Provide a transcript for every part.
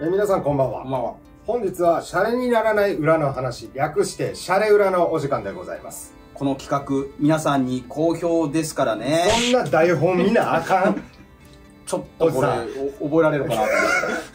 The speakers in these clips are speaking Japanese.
皆さんこんばんは。 こんばんは。 本日はシャレにならない裏の話、略してシャレ裏のお時間でございます。 この企画、皆さんに好評ですからね。 こんな台本見なあかん。 ちょっとこれ、覚えられるかなと思って。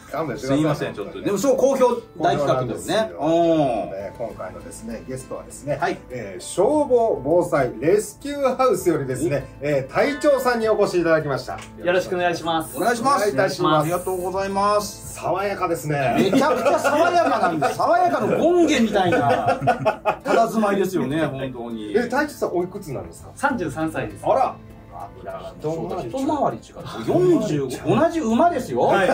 勘弁してください。 すいません、ちょっと。でも、そう、好評大企画ですね。 今回のですね、ゲストはですね、 はい。 消防防災レスキューハウスよりですね、隊長さんにお越しいただきました。 よろしくお願いします。 お願いします。 お願いいたします。 ありがとうございます。 爽やかですね。 めちゃくちゃ爽やかなんです。爽やかの権限みたいな、佇まいですよね、本当に。 隊長さんおいくつなんですか 33歳です。 あら一回り違う。40、同じ馬ですよ。 はい、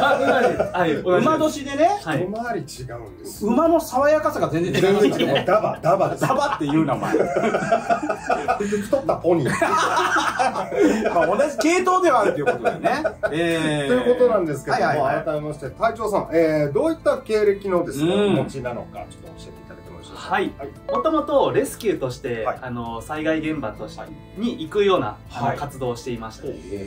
馬年でね、 一回り違うんです。 馬の爽やかさが全然違いますよね。 ダバです。 ダバっていう名前。 太ったポニー。 まあ同じ系統ではあるということでね。 ということなんですけども、改めまして隊長さん、どういった経歴のですね、お持ちなのか、ちょっと教えていただけますか。 はい。もともとレスキューとして、災害現場としてに行くような活動をしていました。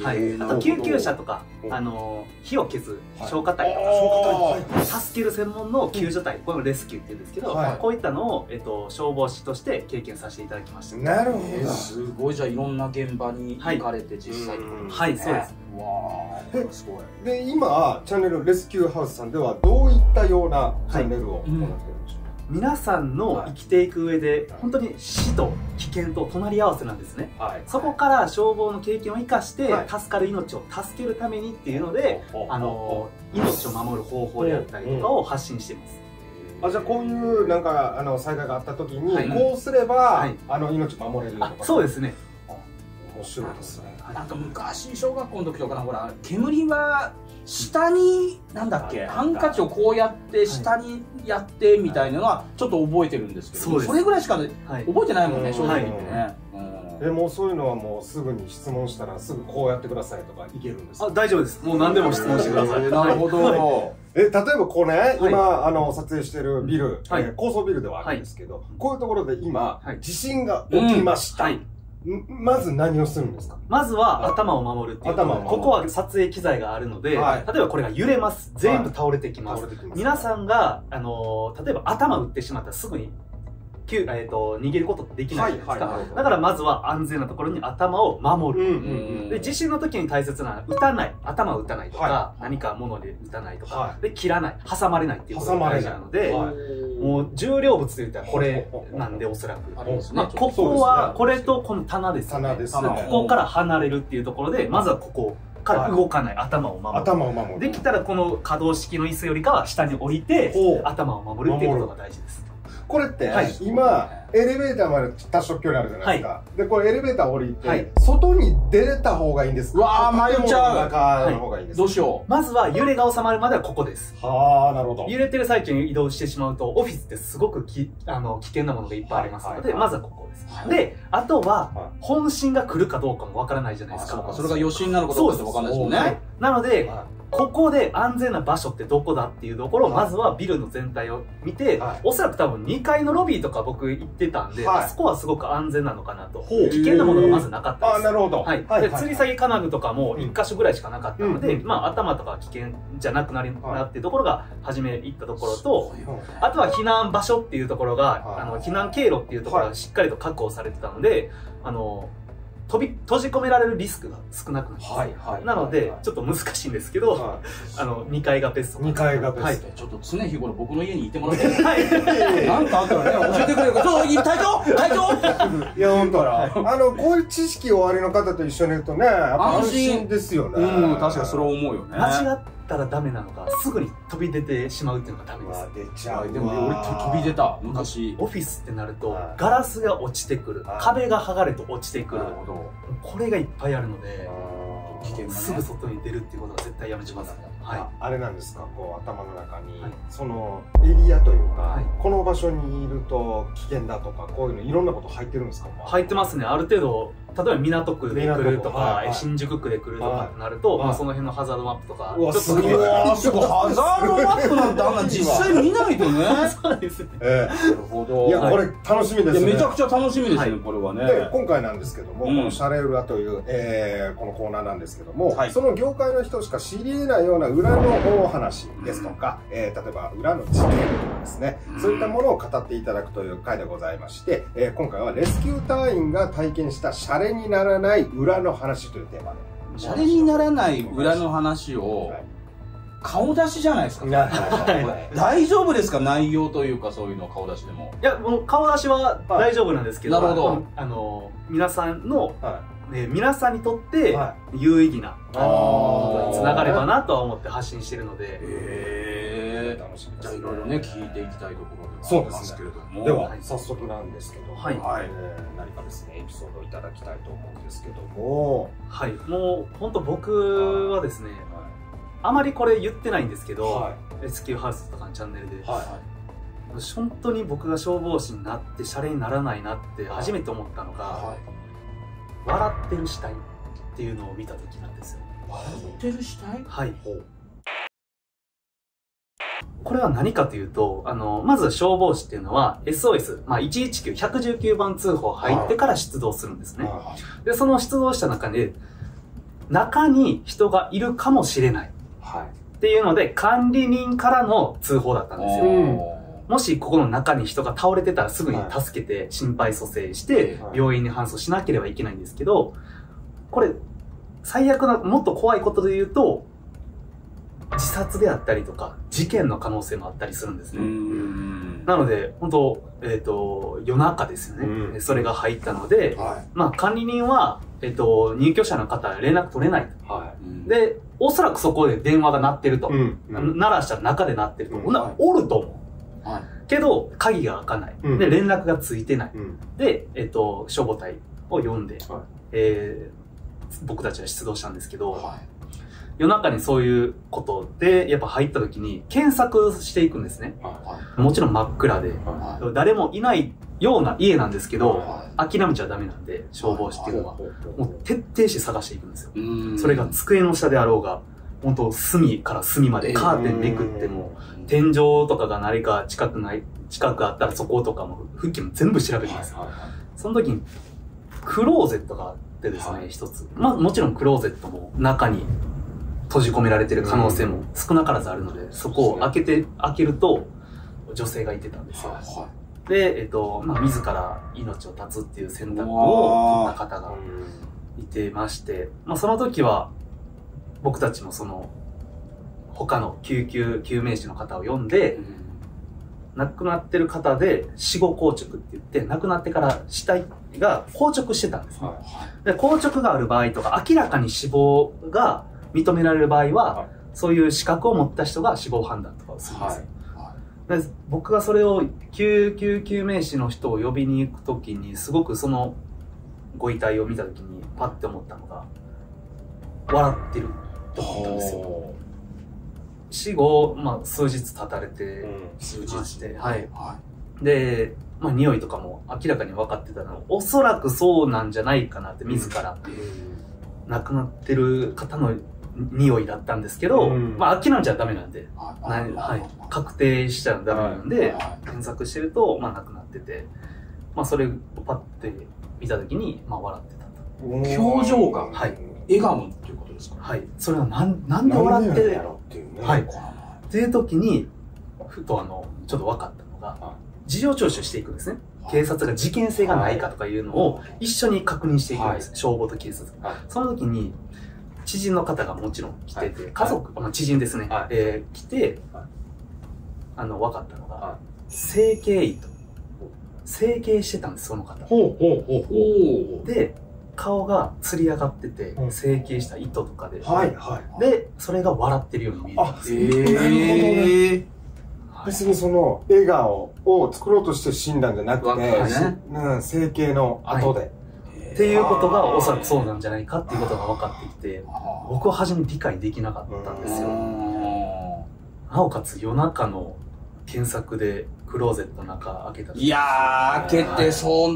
はい。あと救急車とか、火を消す消火隊とか、助ける専門の救助隊、これもレスキューって言うんですけど、こういったのを消防士として経験させていただきました。 なるほど。 すごい、じゃあいろんな現場に行かれて実際に。 はい、そうです。 わあ、すごい。で、今チャンネルレスキューハウスさんではどういったようなチャンネルを行っているんでしょうか。 皆さんの生きていく上で本当に死と危険と隣り合わせなんですね。そこから消防の経験を生かして助かる命を助けるためにっていうので、命を守る方法であったりとかを発信しています。 じゃあこういうなんか災害があった時にこうすれば命守れるとか。 そうですね。 面白いですね。 なんか昔小学校の時とかほら煙は下になんだっけハンカチをこうやって下にやってみたいなのはちょっと覚えてるんですけど、それぐらいしか覚えてないもんね、正直言ってね。 でもそういうのはもうすぐに質問したらすぐこうやってくださいとかいけるんですか。 大丈夫です。もう何でも質問してください。 なるほど。 例えばこうね、今撮影してるビル、高層ビルではあるんですけど、こういうところで今地震が起きました。まず何をするんですか。 まずは頭を守るっていう。ここは撮影機材があるので、例えばこれが揺れます。全部倒れてきます。皆さんが、例えば頭打ってしまったらすぐに、逃げることってできないじゃないですか。だからまずは安全なところに頭を守る。で、地震の時に大切なのは、打たない。頭を打たないとか、何か物で打たないとか、で、切らない。挟まれないっていうことが大事なので、もう重量物で言ったらこれなんでおそらく。ここは、これとこの棚ですよね。ここから離れるっていうところで、まずはここから動かない。頭を守る。できたらこの可動式の椅子よりかは下に降りて、頭を守るっていうことが大事です。 これって今エレベーターまで多少距離あるじゃないですか。でこれエレベーター降りて外に出れた方がいいんですか。 わあ、迷っちゃう。 中の方がいいんですか。 どうしよう。 まずは揺れが収まるまではここです。 はあ、なるほど。 揺れてる最中に移動してしまうとオフィスってすごく危険なものがいっぱいありますので、まずはここです。で、あとは本震が来るかどうかもわからないじゃないですか。 それが余震なのかどうかってわかんないですもんね。 なのでここで安全な場所ってどこだっていうところをまずはビルの全体を見て、おそらく多分2階のロビーとか僕行ってたんで、あそこはすごく安全なのかなと。危険なものがまずなかったです。 なるほど。 はい。で、吊り下げ金具とかも1箇所ぐらいしかなかったので、まあ頭とか危険じゃなくなるなっていうところが初め行ったところと、あとは避難場所っていうところが、避難経路っていうところがしっかりと確保されてたので、閉じ込められるリスクが少なくなります。なので、ちょっと難しいんですけど、2階がベスト。 2階がベスト。 ちょっと常日頃僕の家にいてもらって。なんかあったらね、教えてくれるか。ちょっと、隊長いや、ほんとこういう知識おありの方と一緒にいるとね、安心ですよね。 確かにそれ思うよね。 間違ったらダメなのが、すぐに飛び出てしまうっていうのがダメです。 出ちゃう。 でも俺飛び出た、昔。 オフィスってなると、ガラスが落ちてくる。壁が剥がれて落ちてくる。これがいっぱいあるので、すぐ外に出るっていうことは絶対やめてください。 あれなんですか、こう頭の中にそのエリアというか、この場所にいると危険だとか、こういうのいろんなこと入ってるんですか。 入ってますね。ある程度例えば港区で来るとか、新宿区で来るとかってなると、その辺のハザードマップとか、ちょっとすごい。ハザードマップなんてあんな実際見ないとね。 そうですね。 なるほど。いや、これ楽しみですね。 めちゃくちゃ楽しみですね、これはね。 で、今回なんですけども、このシャレ裏という、このコーナーなんですけども、その業界の人しか知り得ないような裏のお話ですとか、例えば裏の事件とかですね、そういったものを語っていただくという回でございまして、今回はレスキュー隊員が体験したシャレにならない裏の話というテーマで。 シャレにならない裏の話を、顔出しじゃないですか。大丈夫ですか、内容というかそういうの顔出しでも。 いや、もう顔出しは大丈夫なんですけど、なるほど。皆さんの、皆さんにとって有意義なことにつながればなとは思って発信してるので、 楽しみです。じゃあいろいろね、聞いていきたいところではありますけれども。では、早速なんですけど、何かですね、エピソードをいただきたいと思うんですけども。 はい、もう本当僕はですね、あまりこれ言ってないんですけど、レスキューハウスとかのチャンネルで、本当に僕が消防士になってシャレにならないなって初めて思ったのが、笑ってる死体っていうのを見た時なんですよ。 笑ってる死体？ はい。これは何かというと、まず消防士っていうのは SOS、119、119番通報入ってから出動するんですね。で、その出動した中で、中に人がいるかもしれない。っていうので、管理人からの通報だったんですよ。もしここの中に人が倒れてたらすぐに助けて心肺蘇生して病院に搬送しなければいけないんですけど、これ、最悪な、もっと怖いことで言うと、自殺であったりとか、事件の可能性もあったりするんですね。なので、本当夜中ですよね。それが入ったので、管理人は、入居者の方は連絡取れないと。で、おそらくそこで電話が鳴ってると。鳴らしたら中で鳴ってると。おると思う。けど、鍵が開かない。で、連絡がついてない。で、消防隊を呼んで、僕たちは出動したんですけど、夜中にそういうことで、やっぱ入った時に検索していくんですね。もちろん真っ暗で、誰もいないような家なんですけど、諦めちゃダメなんで、消防士っていうのは。もう徹底して探していくんですよ。それが机の下であろうが、本当隅から隅までカーテンめくっても、天井とかが何か近くあったらそことかも、付近も全部調べるんですよ。その時に、クローゼットがあってですね、一つ。もちろんクローゼットも中に閉じ込められてる可能性も少なからずあるので、そこを開けると、女性がいてたんですよ。で、自ら命を絶つっていう選択を取った方がいてまして、その時は、僕たちも他の救命士の方を呼んで、亡くなってる方で死後硬直って言って、亡くなってから死体が硬直してたんですね。で、硬直がある場合とか、明らかに死亡が認められる場合は、そういう資格を持った人が死亡判断とかをするんですよ。で、僕がそれを救命士の人を呼びに行くときに、すごくそのご遺体を見たときにパッて思ったのが、笑ってると思ったんですよ。死後、数日経たれてまして、で、匂いとかも明らかに分かってたの、おそらくそうなんじゃないかなって自ら、亡くなってる方の匂いだったんですけど、諦めちゃダメなんで、確定しちゃダメなんで、検索してると、亡くなってて、それをパッて見たときに、笑ってたと。 表情が、笑顔っていうことですか？ はい。それはなんで笑ってるやろっていうね。っていう時に、ふとちょっと分かったのが、事情聴取していくんですね。警察が事件性がないかとかいうのを一緒に確認していくんです。消防と警察。その時に、知人の方がもちろん来てて、家族、知人ですね。来て、分かったのが、整形糸。整形してたんです、その方。で、顔がつり上がってて、整形した糸とかで。で、それが笑ってるように見えるんですよ。 なるほどね。別にその笑顔を作ろうとして死んだんじゃなくて、整形の後で。 っていうことがおそらくそうなんじゃないかっていうことが分かってきて、僕は初め理解できなかったんですよ。なおかつ夜中の検索でクローゼットの中開けた時。 いやー、開けて、そん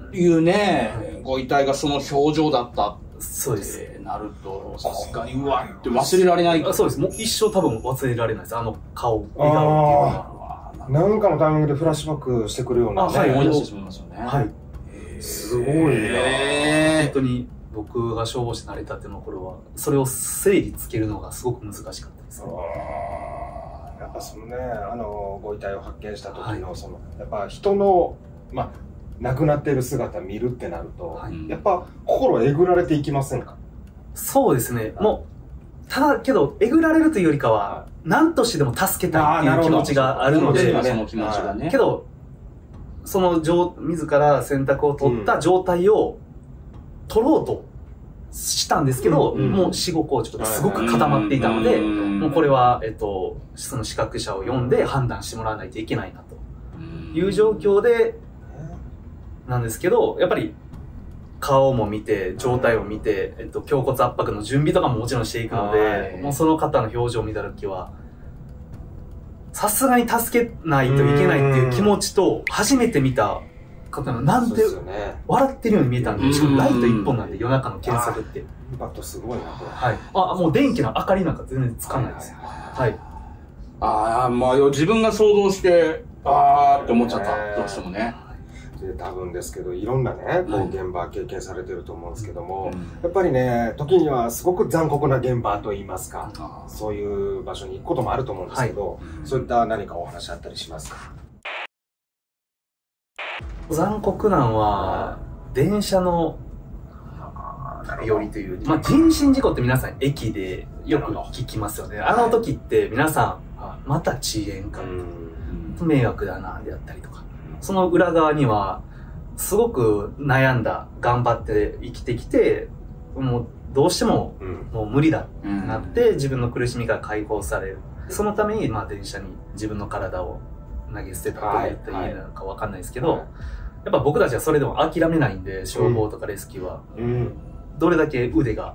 いうね、ご遺体がその表情だったそうです。 なると、さすがにうわって忘れられない。 そうです。もう一生多分忘れられないです。あの顔、笑顔っていうのは。 なんかのタイミングでフラッシュバックしてくるようなね。 はい、思い出してしまいますよね。 はい。 すごいね。 本当に僕が消防士になれたっていうのは、これは、それを整理つけるのがすごく難しかったです。 やっぱそのね、ご遺体を発見した時の、やっぱ人の、亡くなっている姿見るってなると、やっぱ心えぐられていきませんか？ そうですね。もう、ただけど、えぐられるというよりかは、何としてでも助けたいっていう気持ちがあるので、 その気持ちがね。 けど、その自ら選択を取った状態を取ろうとしたんですけど、もう死後硬直ですごく固まっていたので、もうこれは、その資格者を読んで判断してもらわないといけないなという状況で、なんですけど、やっぱり顔も見て、状態を見て、胸骨圧迫の準備とかももちろんしていくので、もうその方の表情を見たときは、さすがに助けないといけないっていう気持ちと、初めて見た方の、なんて、笑ってるように見えたんで、しかもライト一本なんで、夜中の検索って。 インパクトすごいな、これ。 はい。もう電気の明かりなんか全然つかないです。はい。 自分が想像して、って思っちゃった。どうしてもね。 で多分ですけど、いろんなね、現場経験されてると思うんですけども、やっぱりね、時にはすごく残酷な現場といいますか、そういう場所に行くこともあると思うんですけど、そういった何かお話あったりしますか？ 残酷なんは、電車のよりという、人身事故って皆さん駅でよく聞きますよね。あの時って皆さん、また遅延か、迷惑だな、であったりとか。その裏側には、すごく悩んだ、頑張って生きてきて、もうどうしても、もう無理だってなって、自分の苦しみから解放される。そのために、電車に自分の体を投げ捨てたと言ったらいいのかわかんないですけど、やっぱ僕たちはそれでも諦めないんで、消防とかレスキューは。どれだけ腕が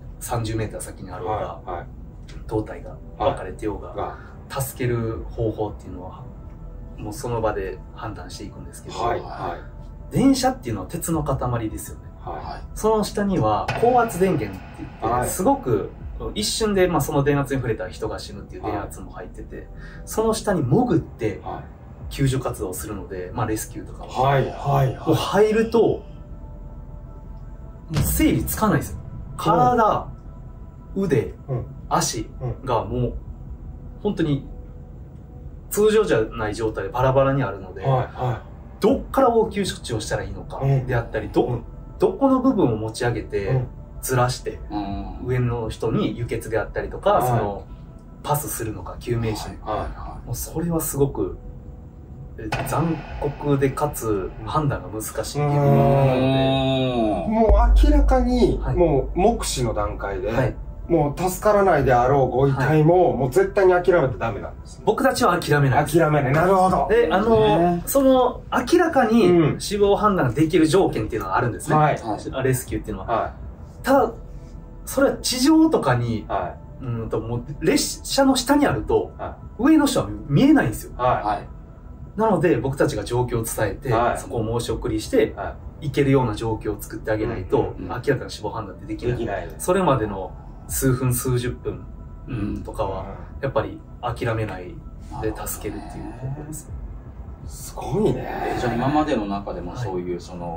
30メーター先にあろうが、胴体が分かれてようが、助ける方法っていうのは、もうその場で判断していくんですけど、電車っていうのは鉄の塊ですよね。その下には高圧電源って言って、すごく一瞬でその電圧に触れたら人が死ぬっていう電圧も入ってて、その下に潜って救助活動をするので、レスキューとかは。もう入ると、もう整理つかないですよ。体、腕、足がもう本当に通常じゃない状態でバラバラにあるので、どっから応急処置をしたらいいのかであったり、どこの部分を持ち上げて、ずらして、上の人に輸血であったりとか、その、パスするのか、救命士。もうそれはすごく、残酷でかつ判断が難しいっていうので。 もう明らかに、もう目視の段階で、もう助からないであろうご遺体も、もう絶対に諦めてダメなんです。 僕たちは諦めない。 諦めない。なるほど。 で、その、明らかに死亡判断ができる条件っていうのがあるんですね。レスキューっていうのは。ただ、それは地上とかに、もう列車の下にあると、上の人は見えないんですよ。なので、僕たちが状況を伝えて、そこを申し送りして、行けるような状況を作ってあげないと、明らかな死亡判断ってできない。それまでの数分、数十分とかは、やっぱり諦めないで助けるっていう方法です。 すごいね。 じゃあ今までの中でもそういう、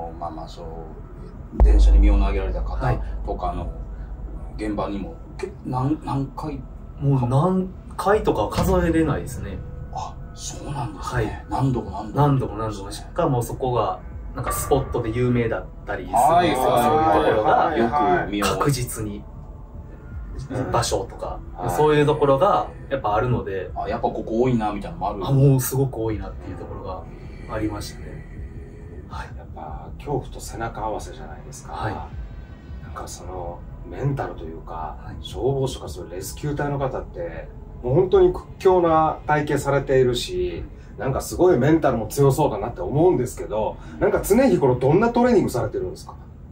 電車に身を投げられた方とかの現場にも、何回もう何回とか数えれないですね。 そうなんですね。何度も。 しかもそこが、なんかスポットで有名だったりするんですよ。そういうところが、よく確実に、場所とか、そういうところがやっぱあるので。 やっぱここ多いな、みたいなのもある。 もうすごく多いなっていうところがありましたね。 やっぱ、恐怖と背中合わせじゃないですか。なんかその、メンタルというか、消防士とかそういうレスキュー隊の方って、もう本当に屈強な体型されているし、なんかすごいメンタルも強そうだなって思うんですけど、なんか常日頃どんなトレーニングされてるんですか？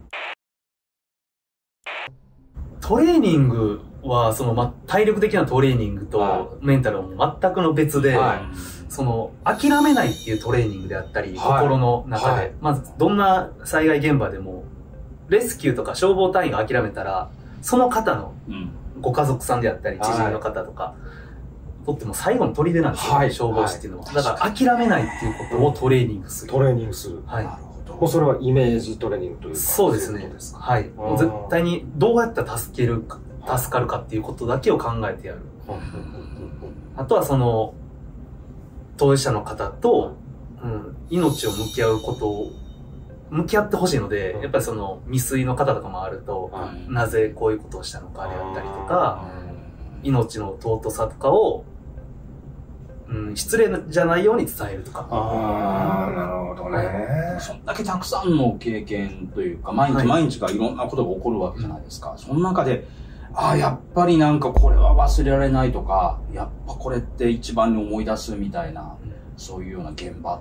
トレーニングは、体力的なトレーニングとメンタルは全くの別で、 その、諦めないっていうトレーニングであったり、心の中で、まず、どんな災害現場でも、レスキューとか消防隊員が諦めたら、その方のご家族さんであったり、知人の方とか、とっても最後の砦なんですよ、消防士っていうのは。だから諦めないっていうことをトレーニングする。 トレーニングする。 はい。 もうそれはイメージトレーニングというか。 そうですね。はい。もう絶対にどうやったら助かるかっていうことだけを考えてやる。あとはその、当事者の方と、命を向き合うことを、向き合ってほしいので、やっぱりその未遂の方とかもあると、なぜこういうことをしたのかであったりとか、命の尊さとかを、失礼じゃないように伝えるとか。 ああ、なるほどね。 そんだけたくさんの経験というか、毎日毎日がいろんなことが起こるわけじゃないですか。その中で、やっぱりなんかこれは忘れられないとか、やっぱこれって一番に思い出すみたいな、そういうような現場って、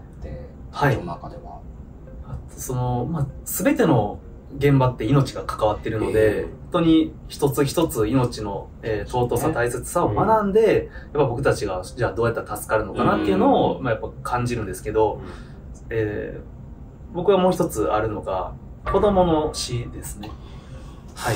その中では。 その、全ての現場って命が関わっているので、本当に一つ一つ命の尊さ、大切さを学んで、やっぱ僕たちがじゃあどうやったら助かるのかなっていうのを、やっぱ感じるんですけど、僕はもう一つあるのが、子供の死ですね。はい。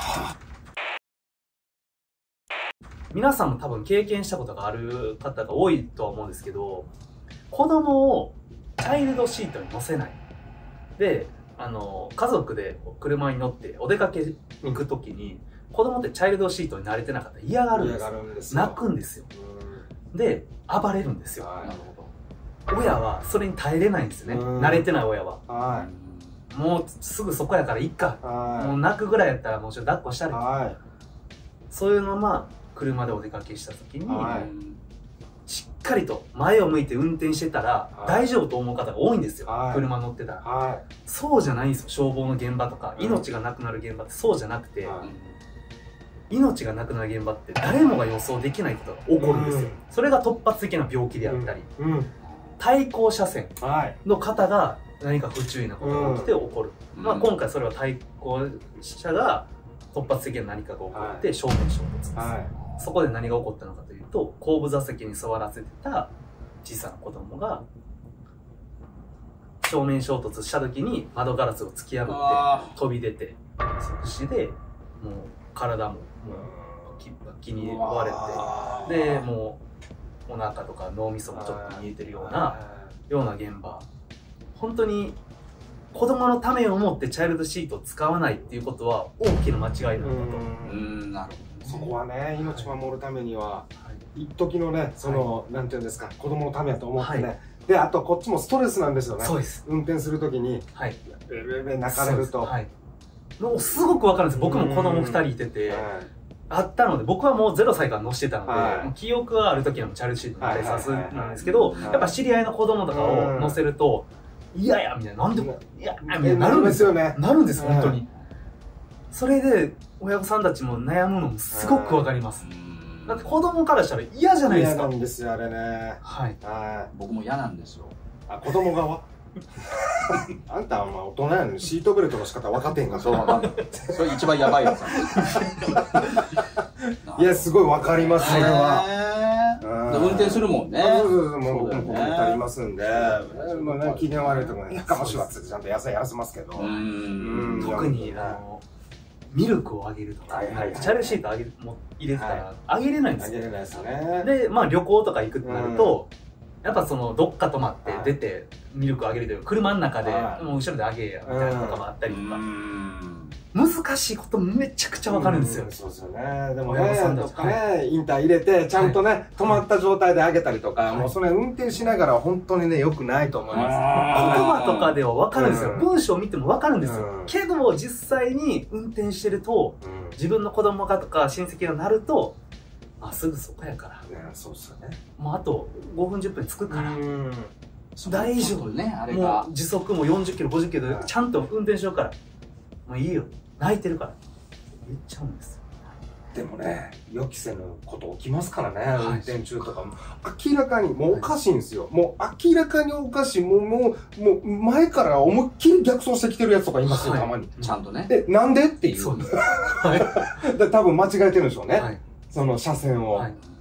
皆さんも多分経験したことがある方が多いとは思うんですけど、子供をチャイルドシートに乗せない。で、家族で車に乗ってお出かけに行くときに、子供ってチャイルドシートに慣れてなかったら嫌がるんですよ。泣くんですよ。で、暴れるんですよ。なるほど。親はそれに耐えれないんですよね。慣れてない親は。もうすぐそこやからいっか。もう泣くぐらいやったらもうちょっと抱っこしたり。そういうのまあ、車でお出かけしたときに、しっかりと前を向いて運転してたら大丈夫と思う方が多いんですよ。車乗ってたら。そうじゃないんですよ。消防の現場とか、命がなくなる現場ってそうじゃなくて、命がなくなる現場って誰もが予想できないことが起こるんですよ。それが突発的な病気であったり、対向車線の方が何か不注意なことが起きて起こる。今回それは対向車が突発的な何かが起こって正面衝突です。そこで何が起こったのかというと、後部座席に座らせてた小さな子供が正面衝突した時に窓ガラスを突き破って飛び出て即死で、もう体もバキに割れて、でもうお腹とか脳みそもちょっと見えてるような現場。本当に子供のためを思ってチャイルドシートを使わないっていうことは大きな間違いなんだと。 なるほど。そこはね、命守るためには、一時のね、その、なんていうんですか、子供のためやと思ってね。で、あとこっちもストレスなんですよね。そうです。運転するときに、泣かれると。 もうすごくわかるんです。僕も子供2人いてて、あったので、僕はもう0歳から乗してたので、記憶がある時のチャイルドシートの慣れさすなんですけど、やっぱ知り合いの子供とかを乗せると、嫌やみたいな、なんでも、嫌やみたいになるんですよね。なるんです、本当に。それで、親御さんたちも悩むのもすごくわかります。だって子供からしたら嫌じゃないですか。 嫌なんですよ、あれね。 僕も嫌なんですよ。 子供側あんたは大人やのにシートベルトの仕方分かってへんかそうそれ一番やばいやついや、すごい分かります、それは。 運転するもんね。 僕もここにありますんで、機嫌悪いとこやかましいわってちゃんとやらせますけど。特に、ミルクをあげるとか、チャイルドシート入れてたらあげれないんですよ。あげれないですね。で、旅行とか行くってなると、やっぱそのどっか泊まって出てミルクあげるという車の中でもう後ろであげやみたいなとかもあったりとか、難しいことめちゃくちゃわかるんですよ。 そうですよね。でもね、どっかね、インター入れてちゃんとね、止まった状態であげたりとか、もうそれ運転しながら本当にね、良くないと思います。 言葉とかではわかるんですよ。文章を見てもわかるんですよ。けど実際に運転してると、自分の子供がとか親戚がなると、すぐそこやから。 そうっすよね。 もうあと5分10分着くから。大丈夫ね、あれが。もう時速も40キロ、50キロでちゃんと運転しようから。もういいよ。泣いてるから。言っちゃうんですよ。 でもね、予期せぬこと起きますからね、運転中とかも。明らかに、もうおかしいんですよ。もう明らかにおかしい。もう前から思いっきり逆走してきてるやつとかいますよ、たまに。 ちゃんとね。 で、なんでっていう。そうです。多分間違えてるんでしょうね。その車線を。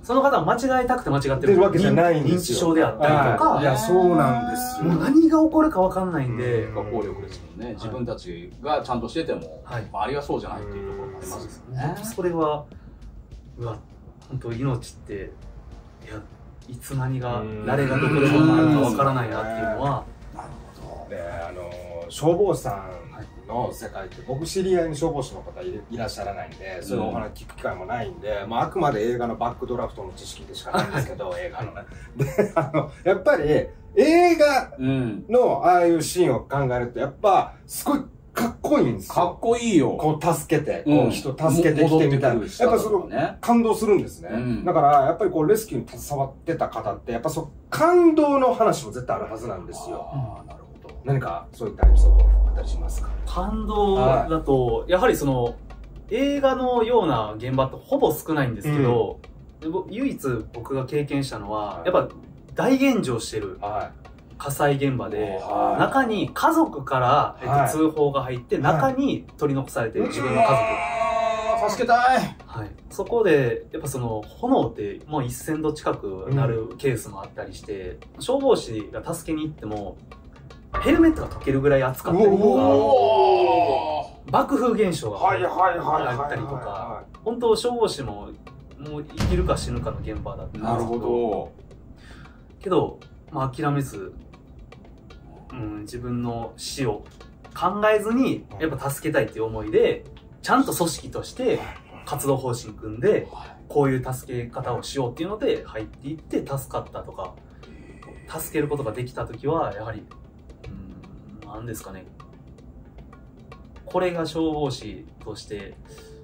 その方は間違えたくて間違ってるわけじゃないんですよ。 認知症であったりとか。 いや、そうなんですよ。 もう何が起こるかわかんないんで。 効力ですもんね。自分たちがちゃんとしてても、周りがそうじゃないっていうところもありますよね。 それは、うわ、本当命って、いや、いつ何が、誰がどこでどうなるかわからないなっていうのは。 なるほど。で、消防士さんの世界って僕知り合いに消防士の方いらっしゃらないんで、そういうお話聞く機会もないんで、まああくまで映画のバックドラフトの知識でしかないんですけど、映画のね。で、やっぱり映画のああいうシーンを考えると、やっぱすごいかっこいいんですよ。 かっこいいよ。 こう助けて、こう人助けてきてみたいな。やっぱその感動するんですね。だからやっぱりこうレスキューに携わってた方って、やっぱ感動の話も絶対あるはずなんですよ。何かそういったエピソードあったりしますか？ 感動だと、やはりその映画のような現場ってほぼ少ないんですけど、唯一僕が経験したのは、やっぱ大炎上してる火災現場で、中に家族から通報が入って、中に取り残されてる自分の家族。 助けたい。 はい。そこで、やっぱその炎ってもう1000度近くなるケースもあったりして、消防士が助けに行っても、ヘルメットが溶けるぐらい熱かったりとか、爆風現象があったりとか、本当消防士ももう生きるか死ぬかの現場だったんですけど、 なるほど。 けど、まあ、諦めず、自分の死を考えずにやっぱ助けたいっていう思いで、ちゃんと組織として活動方針組んで、こういう助け方をしようっていうので入っていって助かったとか、助けることができた時はやはりなんですかね、これが消防士として、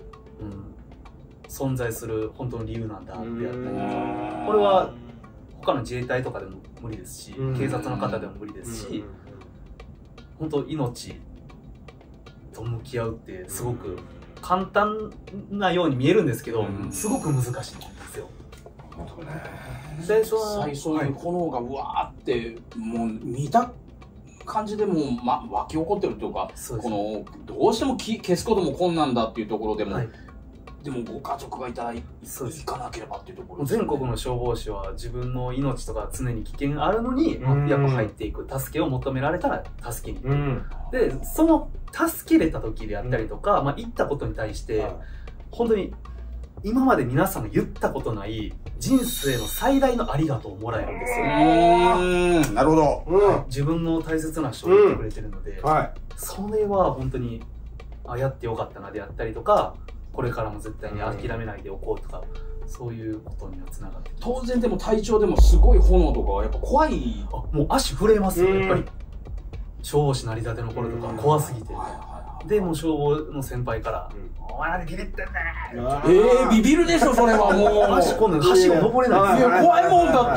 存在する本当の理由なんだってやったりとか、これは他の自衛隊とかでも無理ですし、警察の方でも無理ですし、本当命と向き合うってすごく簡単なように見えるんですけど、すごく難しいんですよ。 最初に炎がうわーってもう見た感じでも湧き起こってるというか、このどうしても消すことも困難だっていうところでも、でもご家族がいたら行かなければっていうところですね。 全国の消防士は自分の命とか常に危険があるのに、やっぱ入っていく、助けを求められたら助けに行く。で、その助けれた時であったりとか、言ったことに対して、本当に今まで皆さんが言ったことない人生の最大のありがとうをもらえるんですよ。 なるほど。 自分の大切な人を言ってくれてるので、それは本当にやってよかったなであったりとか、これからも絶対に諦めないでおこうとか、そういうことにはつながって、 当然でも体調でもすごい炎とかはやっぱ怖い。 もう足震えますよ、やっぱり。消防士なりたての頃とか怖すぎて。でもう消防の先輩から「お前なんでビビってんねん」 ビビるでしょそれはもう。 足こんな橋を登れない。 いや怖いもんだって。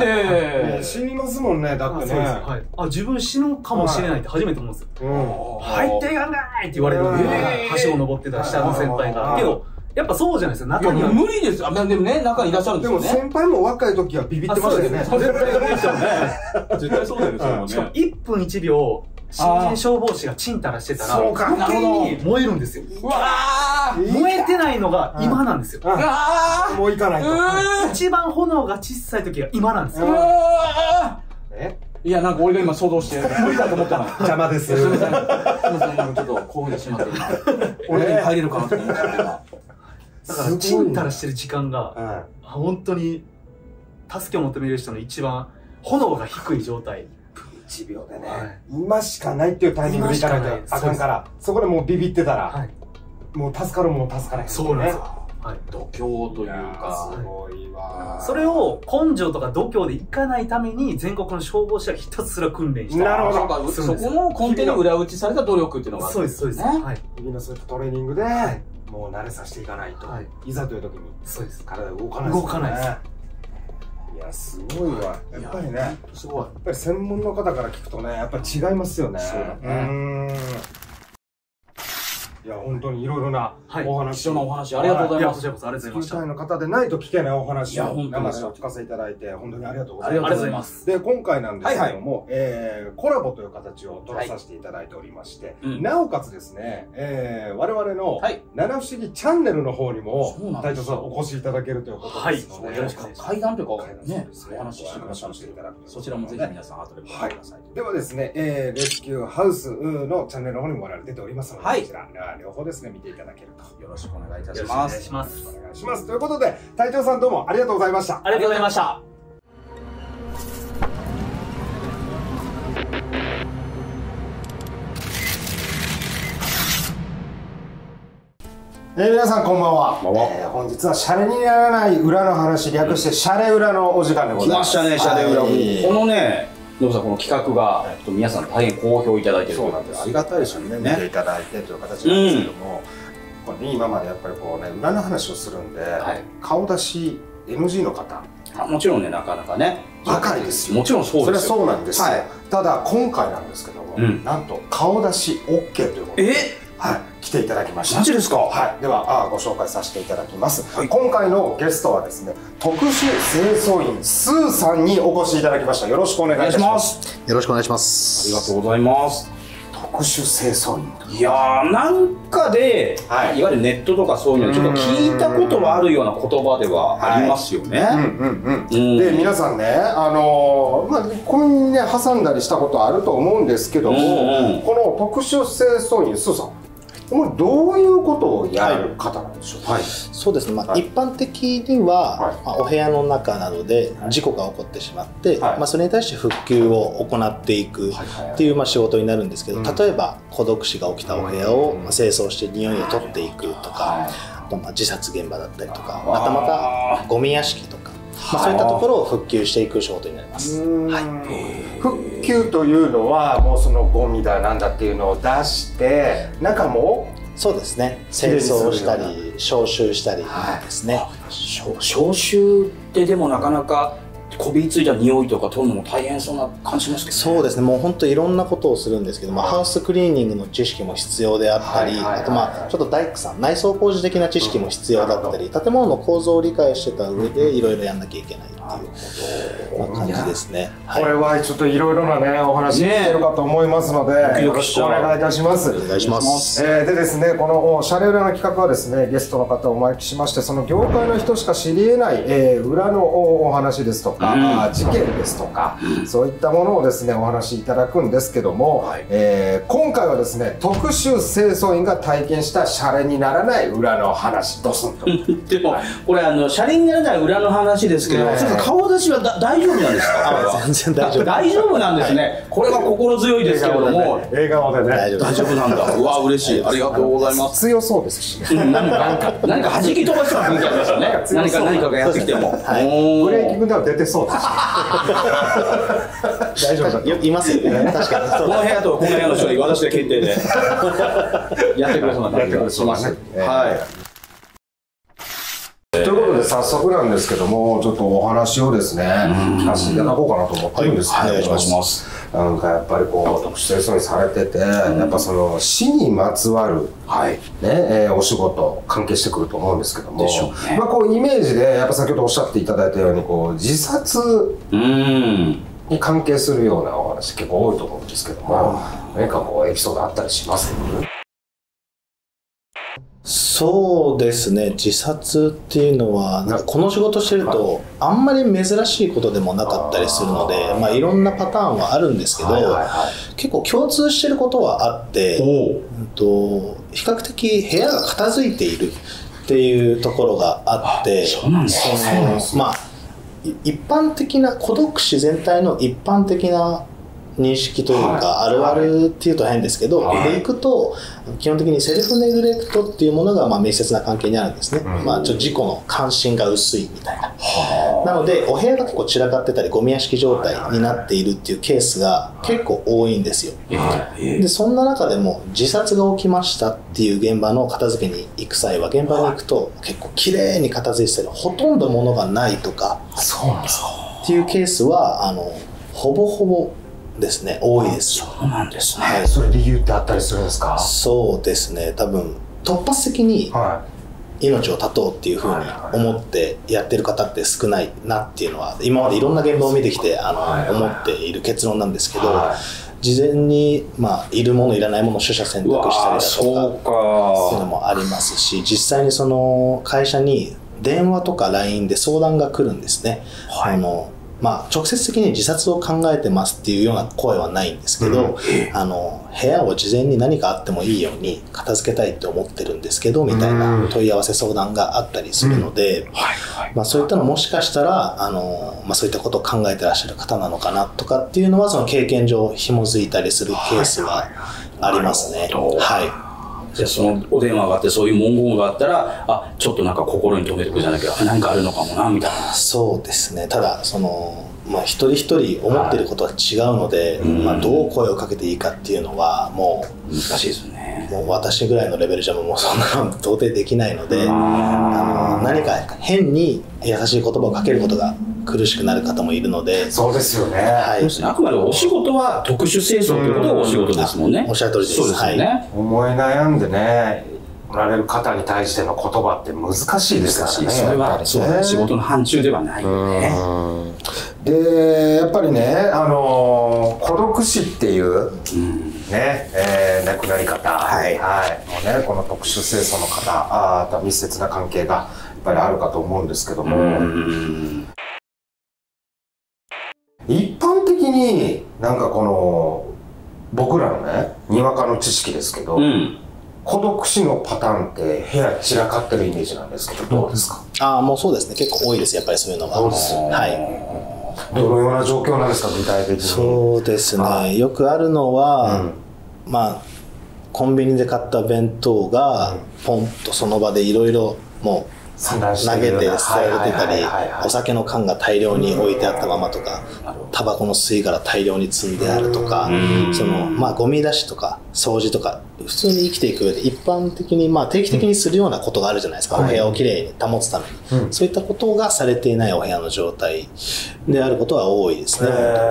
死にますもんね、だってね。 自分死ぬかもしれないって初めて思うんですよ。入っていかないって言われる橋を登ってた下の先輩が。けどやっぱそうじゃないですか、中には。 無理ですよ。でもね、中にいらっしゃるんですよね。 でも先輩も若い時はビビってましたよね。 絶対そうですよね。絶対そうだよね。 しかも1分1秒、新人消防士がチンタラしてたら、完全に燃えるんですよ。 うわー、燃えてないのが今なんですよ。 もう行かないと。 一番炎が小さい時が今なんですよ。 いや、なんか俺が今想像して、無理だと思ったの。 邪魔です。 すみません。ちょっと興奮してしまって今。俺に入れるかなと思った今。 だから、チンタラしてる時間が、本当に、助けを求める人の一番、炎が低い状態。 1秒でね、今しかないっていうタイミングでいかないとあかんから、そこでもうビビってたら、もう助かるもん助からへん。 そうなんですよ。 度胸というか。 すごいわ。 それを根性とか度胸でいかないために、全国の消防士はひたすら訓練して。 なるほど。 そこの根底に裏打ちされた努力っていうのがある。 そうです、そうです。 日々のそういったトレーニングで、もう慣れさせていかないと。いざという時に、体が動かないです。 動かないです。 いや、すごいわ。やっぱりね、すごい。やっぱり専門の方から聞くとね、やっぱり違いますよね。 そうだね。 いや、本本当にいろいろなお話、 貴重なお話ありがとうございます。 こちらこそありがとうございました。 救済の方でないと聞けないお話を生でお聞かせいただいて本当にありがとうございます。 ありがとうございます。 で、今回なんですけども、コラボという形を取らさせていただいておりまして、なおかつですね、我々の七不思議チャンネルの方にも隊長さんお越しいただけるということですので、 階段というかね、お話ししてくださって、そちらもぜひ皆さん後でご覧ください。 ではですね、レスキューハウスのチャンネルの方にも我々出ておりますので、こちら両方ですね見ていただけるとよろしくお願いいたします。 お願いします。ということで、隊長さんどうもありがとうございました。 ありがとうございました。 皆さんこんばんは。本日はシャレにならない裏の話、略してシャレ裏のお時間でございます。 来ましたね、シャレ裏。このね、ノブさん、この企画が皆さん大変好評いただいている。 そうなんです。ありがたいですよね。見ていただいてという形なんですけども、これね、今までやっぱりこうね、裏の話をするんで、顔出し NG の方。 もちろんね、なかなかね。 ばかりですよ。 もちろんそうですよ。 それはそうなんですよ。ただ、今回なんですけども、なんと顔出し OK ということで。来ていただきました。 マジですか？ ではご紹介させていただきます。今回のゲストはですね、特殊清掃員スーさんにお越しいただきました。よろしくお願いします。 よろしくお願いします。 ありがとうございます。 特殊清掃員。 いやー、なんかで、いわゆるネットとかそういうのちょっと聞いたことはあるような言葉ではありますよね。 で、皆さんね、ここにね挟んだりしたことあると思うんですけども、この特殊清掃員スーさん。どういうことをやる方なんでしょうか。 そうですね、一般的には、お部屋の中などで事故が起こってしまって、それに対して復旧を行っていくっていう仕事になるんですけど、例えば孤独死が起きたお部屋を清掃して匂いを取っていくとか、あと自殺現場だったりとか、またまたゴミ屋敷とか、そういったところを復旧していく仕事になります。 復旧というのはもうそのゴミだなんだっていうのを出して中もそうですね、清掃したり消臭したりですね。 消臭ってでもなかなかこびりついた匂いとか取るのも大変そうな感じしますけどね。 そうですね、もう本当いろんなことをするんですけども、ハウスクリーニングの知識も必要であったり、あとちょっと大工さん内装工事的な知識も必要だったり、建物の構造を理解してた上でいろいろやんなきゃいけないっていう感じですね。 これはちょっといろいろなねお話聞けるかと思いますので、よろしくお願いいたします。 お願いします。 でですね、このシャレ裏の企画はですね、ゲストの方をお招きしまして、その業界の人しか知り得ない裏のお話ですとか、事件ですとか、そういったものをですねお話しいただくんですけども、今回はですね、特殊清掃員が体験したシャレにならない裏の話、ドスンと。 でもこれシャレにならない裏の話ですけど、顔出しは大丈夫なんですか？ 全然大丈夫。 大丈夫なんですね。これは心強いですけれども、 笑顔でね、 大丈夫なんだ。うわ嬉しい。ありがとうございます。 強そうですしね。 何か弾き飛ばすような雰囲気ありますよね。何かがやってきても。 ブレーキングでは出てそうです。大丈夫だ。 いますよね。確かに。 この部屋とこの部屋の人が私で決定でやってくれそうな感じがします。はい。 ということで早速なんですけども、ちょっとお話をですね聞かせていただこうかなと思ってるんですけど、 お願いします。 なんかやっぱりこう特殊清掃員されてて、やっぱその死にまつわるお仕事関係してくると思うんですけども、こうイメージでやっぱ先ほどおっしゃっていただいたようにこう自殺に関係するようなお話結構多いと思うんですけども、何かこうエピソードあったりします？ そうですね、自殺っていうのはなんかこの仕事してるとあんまり珍しいことでもなかったりするので、いろんなパターンはあるんですけど、結構共通してることはあって、比較的部屋が片付いているっていうところがあって、一般的な孤独死全体の一般的な認識というか、あるあるっていうと変ですけど、でいくと基本的にセルフネグレクトっていうものが密接な関係にあるんですね。ちょっと自己の関心が薄いみたいな。なのでお部屋が結構散らかってたりゴミ屋敷状態になっているっていうケースが結構多いんですよ。でそんな中でも自殺が起きましたっていう現場の片付けに行く際は、現場に行くと結構綺麗に片付いてたり、ほとんど物がないとかっていうケースはほぼほぼですね、多いです。 そうなんですね。 それ理由ってあったりするんですか？ そうですね、多分突発的に命を絶とうっていうふうに思ってやってる方って少ないなっていうのは今までいろんな現場を見てきて思っている結論なんですけど、事前にいるものいらないものを取捨選択したりだとかそういうのもありますし、実際にその会社に電話とか LINE で相談が来るんですね。直接的に自殺を考えてますっていうような声はないんですけど、部屋を事前に何かあってもいいように片付けたいって思ってるんですけどみたいな問い合わせ相談があったりするので、そういったのもしかしたらそういったことを考えてらっしゃる方なのかなとかっていうのはその経験上紐づいたりするケースがありますね。 じゃあそのお電話があってそういう文言があったらちょっとなんか心に留めておくじゃなきゃ何かあるのかもなみたいな。 そうですね。ただ一人一人思っていることは違うので、どう声をかけていいかっていうのはもう難しいですよね。 もう私ぐらいのレベルじゃもうそんなの到底できないので、何か変に優しい言葉をかけることが苦しくなる方もいるので。 そうですよね。 あくまでお仕事は特殊清掃ということがお仕事ですもんね。 おっしゃる通りです。そうですよね。 思い悩んでねおられる方に対しての言葉って難しいですからね。 それは仕事の範疇ではないよね。 でやっぱりね孤独死っていうね亡くなり方、もうねこの特殊清掃の方と密接な関係がやっぱりあるかと思うんですけども、一般的になんかこの僕らのねにわかの知識ですけど、孤独死のパターンって部屋散らかってるイメージなんですけどどうですか？ もうそうですね。結構多いです。やっぱりそういうのが。 そうですよね。どのような状況なんですか具体的に？ そうですね。よくあるのは、コンビニで買った弁当がポンとその場でいろいろもう投げて捨てられてたり、お酒の缶が大量に置いてあったままとか、タバコの吸い殻大量に積んであるとか、ゴミ出しとか掃除とか普通に生きていく上で一般的に定期的にするようなことがあるじゃないですか。お部屋をきれいに保つために、そういったことがされていないお部屋の状態であることは多いですね。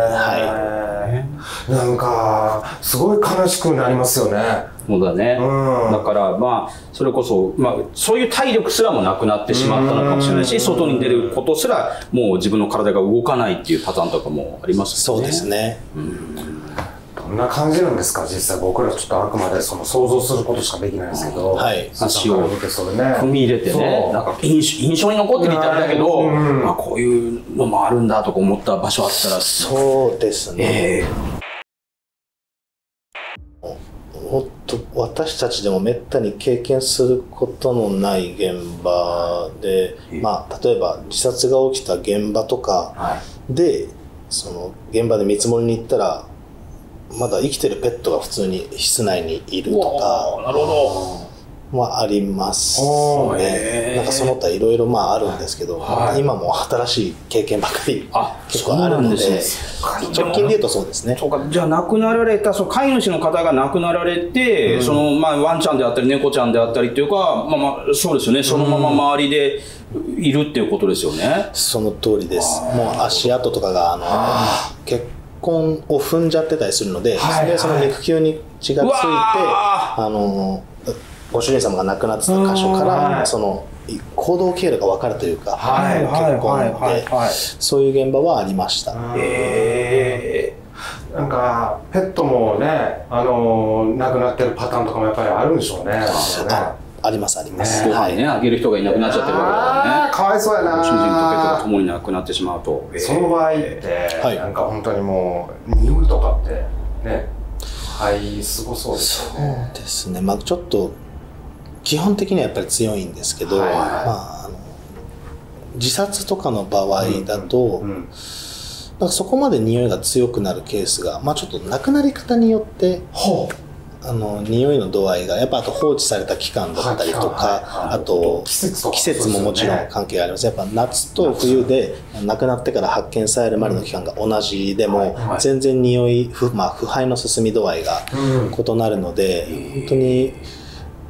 なんかすごい悲しくなりますよね。 そうだね。だからそれこそそういう体力すらもなくなってしまったのかもしれないし、外に出ることすらもう自分の体が動かないっていうパターンとかもありますよね。 そうですね。 どんな感じなんですか実際？僕らちょっとあくまで想像することしかできないですけど、 足を踏み入れてね、なんか印象に残ってるってあれだけど、こういうのもあるんだとか思った場所あったら。 そうですね。もっと私たちでもめったに経験することのない現場で、例えば自殺が起きた現場とかで、その現場で見積もりに行ったらまだ生きてるペットが普通に室内にいるとか。 なるほど。 ありますね。なんかその他いろいろあるんですけど、今も新しい経験ばかり結構あるので、直近で言うとそうですね。 そうか。じゃあ亡くなられた飼い主の方が亡くなられて、ワンちゃんであったり猫ちゃんであったりっていうか、そうですよね。そのまま周りでいるっていうことですよね。 その通りです。もう足跡とかが血痕を踏んじゃってたりするので、その肉球に血がついてご主人様が亡くなってた箇所からその行動経路が分かるというか、結婚でそういう現場はありました。 なんかペットもね亡くなってるパターンとかもやっぱりあるんでしょうね。 ありますあります。 ご飯ねあげる人がいなくなっちゃってるわけだからね。 かわいそうやな。 ご主人とペットが共に亡くなってしまうと。 その場合ってなんか本当にもう匂いとかってねすごそうですよね。 そうですね。ちょっと基本的にはやっぱり強いんですけど、自殺とかの場合だと、なんかそこまで匂いが強くなるケースが、ちょっと亡くなり方によって匂いの度合いがやっぱあと放置された期間だったりとか、あと季節ももちろん関係があります。やっぱ夏と冬で亡くなってから発見されるまでの期間が同じでも全然匂い腐敗の進み度合いが異なるので、本当に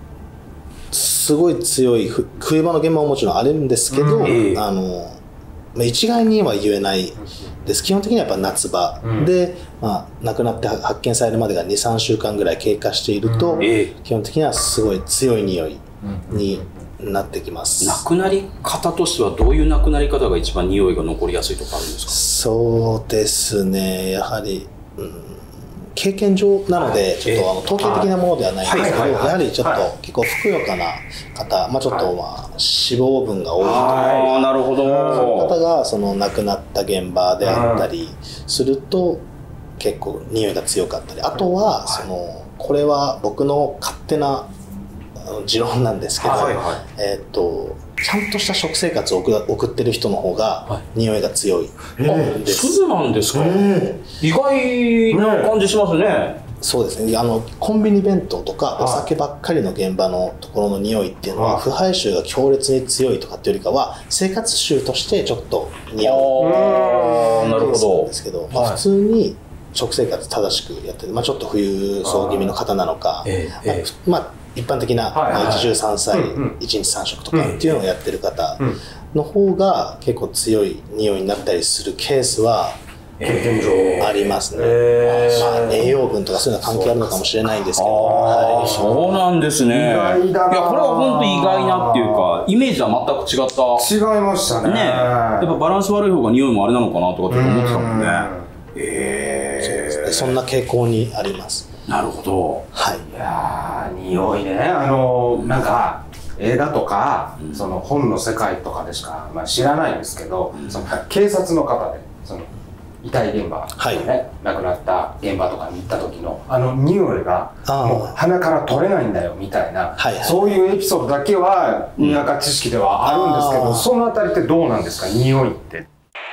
すごい強い冬場の現場ももちろんあるんですけど、 一概には言えないです。基本的にはやっぱ夏場、で、亡くなって発見されるまでが2、3週間ぐらい経過していると、基本的にはすごい強い匂いになってきます。 亡くなり方としてはどういう亡くなり方が一番匂いが残りやすいとかあるんですか？ そうですね、やはり、経験上なので、ちょっと統計的なものではないんですけど、やはりちょっと結構ふくよかな方、ちょっと脂肪分が多いとか、 なるほど。 そういう方がその亡くなった現場であったりすると、結構匂いが強かったり、あとはこれは僕の勝手な持論なんですけど、ちゃんとした食生活を送ってる人の方が匂いが強いです。そうなんですか。意外な感じしますね。 そうですね。コンビニ弁当とかお酒ばっかりの現場のところの匂いっていうのは、腐敗臭が強烈に強いとかっていうよりかは、生活臭としてちょっと匂う。 なるほど。 ですけど、普通に食生活正しくやってる、ちょっと富裕層気味の方なのか、一般的な一汁三菜、一日3食とかっていうのをやってる方の方が結構強い匂いになったりするケースはありますね。栄養分とかそういうのは関係あるのかもしれないんですけど。 そうなんですね。いや、これは本当意外なっていうか、イメージは全く違った。 違いましたね。 やっぱバランス悪い方が匂いもあれなのかなとかって思ってたもんね。 そんな傾向にあります。 なるほど。 はい。 いやー、匂いね。なんか映画とか、その本の世界とかでしか、知らないんですけど、その警察の方でその遺体現場、亡くなった現場とかに行った時の匂いがもう鼻から取れないんだよみたいな、そういうエピソードだけはにわか知識ではあるんですけど、そのあたりってどうなんですか、匂いって。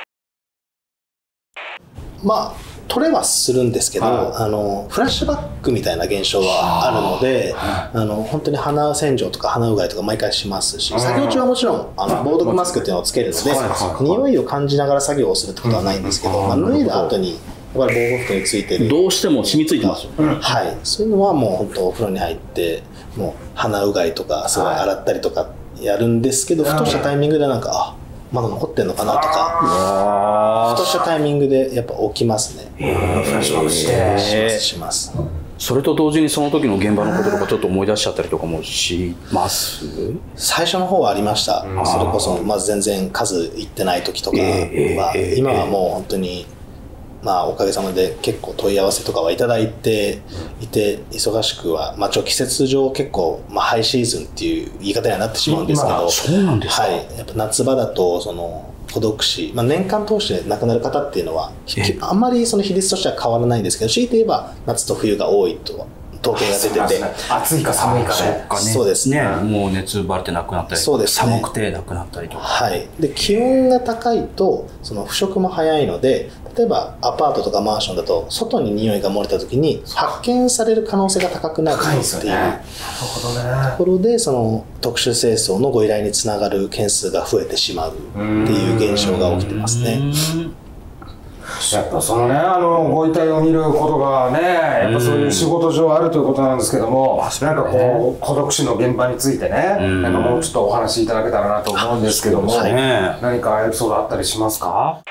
取れはするんですけど、フラッシュバックみたいな現象はあるので、本当に鼻洗浄とか鼻うがいとか毎回しますし、作業中はもちろん防毒マスクっていうのをつけるので、匂いを感じながら作業をするってことはないんですけど、脱いだ後にやっぱり防護服についてる、 どうしても染みついてますよね。 はい、そういうのはもう本当お風呂に入ってもう鼻うがいとかすごい洗ったりとかやるんですけど、ふとしたタイミングでなんかまだ残ってんのかなとか、ふとしたタイミングでやっぱ起きますね。 フラッシュバックしてします。 それと同時にその時の現場のこととかちょっと思い出しちゃったりとかもします？ 最初の方はありました。それこそまず全然数いってない時とかは、今はもう本当におかげさまで結構問い合わせとかはいただいていて、忙しくは、季節上結構、ハイシーズンっていう言い方にはなってしまうんですけど、 そうなんですか。 やっぱ夏場だと孤独死、年間通して亡くなる方っていうのはあんまりその比率としては変わらないんですけど、強いて言えば夏と冬が多いと統計が出てて、 暑いか寒いかね。 そうですね。 もう熱奪われて亡くなったり、寒くて亡くなったりとか。 はい。で、気温が高いと腐食も早いので、例えばアパートとかマンションだと外に匂いが漏れた時に発見される可能性が高くなるっていうところで、特殊清掃のご依頼につながる件数が増えてしまうっていう現象が起きてますね。 やっぱご遺体を見ることがね、やっぱそういう仕事上あるということなんですけども、なんか孤独死の現場についてね、なんかもうちょっとお話しいただけたらなと思うんですけども、何かエピソードあったりしますか？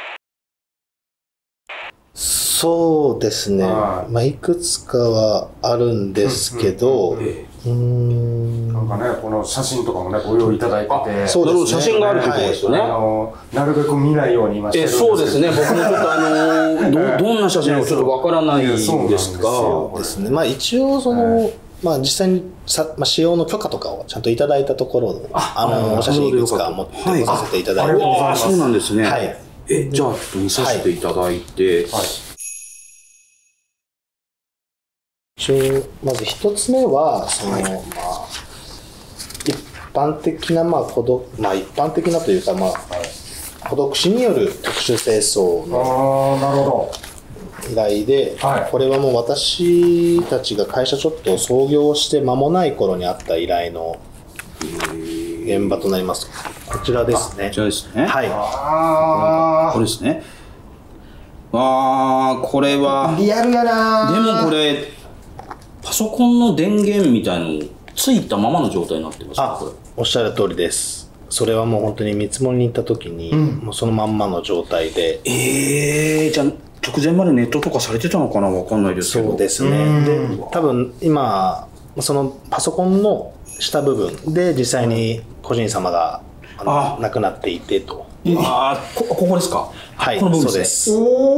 そうですね、いくつかはあるんですけど、 なんかね、この写真とかもね、ご用意いただいてて、 そうですね、写真があるということですよね。 なるべく見ないように今してるんですけど、 そうですね、僕もちょっとどんな写真かちょっとわからないんですが、 そうですね、一応実際に使用の許可とかをちゃんといただいたところの写真いくつか持ってこさせていただいて、 そうなんですね。じゃあちょっと見させていただいて、 一応まず一つ目は一般的な一般的なというか孤独死による特殊清掃の依頼で、これはもう私たちが会社ちょっと創業して間もない頃にあった依頼の現場となります。こちらですね。 こちらですね。これですね。これはリアルやな。 でもこれパソコンの電源みたいのついたままの状態になってますか？ おっしゃる通りです。 それはもう本当に見積もりに行った時に、もうそのまんまの状態で。 じゃあ直前までネットとかされてたのかな、わかんないですけど。 そうですね。で多分今そのパソコンの下部分で実際に個人様が亡くなっていてと。 ここですか。 はい、 この部分そうです。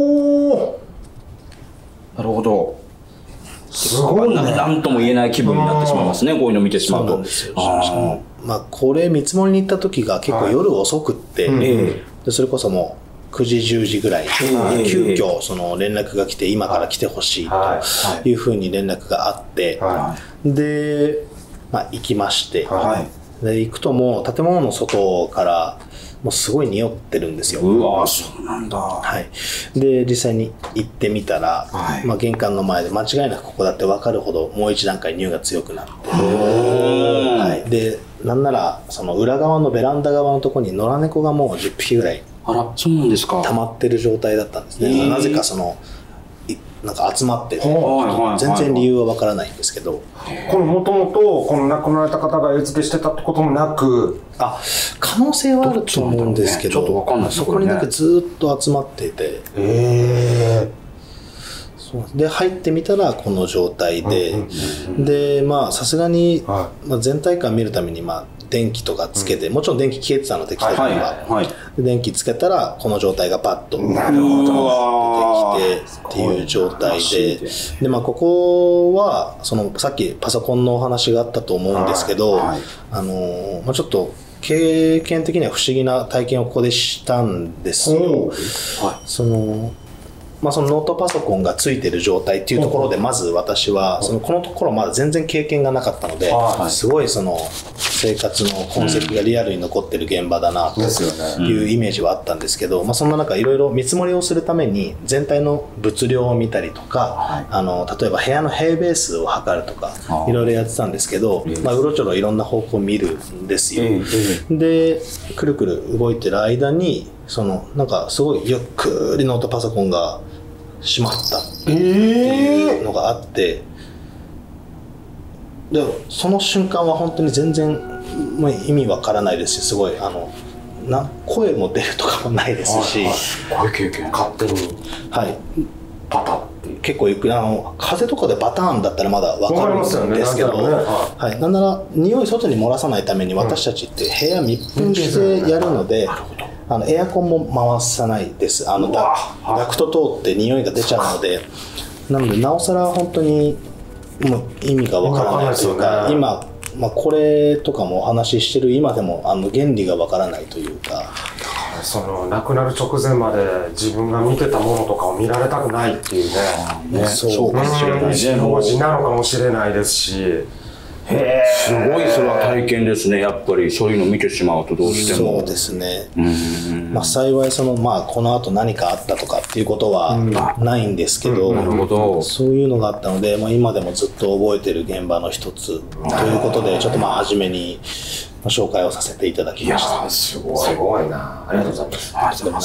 なるほど。すごいなんとも言えない気分になってしまいますね、こういうの見てしまうと。 そうなんですよ。まあこれ見積もりに行った時が結構夜遅くって、でそれこそもう9時10時ぐらい、急遽その連絡が来て今から来てほしいというふうに連絡があって、で、まあ、行きまして、で行くともう建物の外からもうすごい匂ってるんですよ。 うわ、そうなんだ。 はい。で実際に行ってみたら、まあ、玄関の前で間違いなくここだって分かるほどもう一段階匂いが強くなって、はい、でなんならその裏側のベランダ側のところに野良猫がもう10匹ぐらいそうなんですか。 溜まってる状態だったんですね。なぜかそのなんか集まってて、全然理由はわからないんですけど、 このもともとこの亡くなられた方が餌付けしてたってこともなく、 可能性はあると思うんですけど、 ちょっとわかんない。 そこにだけずっと集まっていて、そうで入ってみたらこの状態で、でまあさすがに、まあ、全体感見るためにまあ電気とかつけて、もちろん電気消えてたので来た時は、電気つけたらこの状態がパッと出てきてっていう状態で、まあここはそのさっきパソコンのお話があったと思うんですけど、まあちょっと経験的には不思議な体験をここでしたんですよ。そのまあ、そのノートパソコンがついてる状態っていうところでまず私はこのところまだ全然経験がなかったので、すごいその生活の痕跡がリアルに残ってる現場だなというイメージはあったんですけど、まあ、そんな中いろいろ見積もりをするために全体の物量を見たりとか、例えば部屋の平米数を測るとかいろいろやってたんですけど、まあ、うろちょろいろんな方向を見るんですよ。でくるくる動いてる間になんかすごいゆっくりノートパソコンが閉まったっていうのがあって、でその瞬間は本当に全然、まあ、意味わからないですし、すごい声も出るとかもないですし、 こういう経験勝手にパタって結構ゆっくり風とかでバターンだったらまだ分かるんですけど、なんなら匂い外に漏らさないために私たちって部屋密封してやるので、エアコンも回さないです。ダクト通って匂いが出ちゃうので、なのでなおさら本当にもう意味がわからないというか、今、まあ、これとかもお話ししてる今でも原理がわからないというか、 その亡くなる直前まで自分が見てたものとかを見られたくないっていうね、 そうかもしれないね。 表示なのかもしれないですし。 すごいそれは体験ですね。やっぱりそういうのを見てしまうとどうしても。 そうですね。まあ幸いまあこの後何かあったとかっていうことはないんですけど、そういうのがあったので、まあ今でもずっと覚えてる現場の一つということで、ちょっとまあ初めに紹介をさせていただきました。 すごいな。ありがとうございます。 ありがとうございます。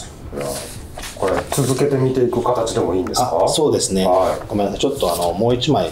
これ続けて見ていく形でもいいんですか？ そうですね。ごめんなさい。ちょっともう一枚。